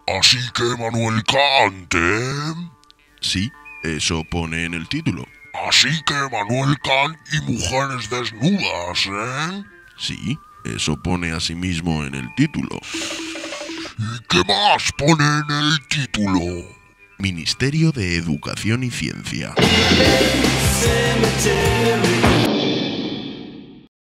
Así que Manuel Kant, ¿eh? Sí, eso pone en el título. Así que Manuel Kant y mujeres desnudas, ¿eh? Sí, eso pone asimismo en el título. ¿Y qué más pone en el título? Ministerio de Educación y Ciencia.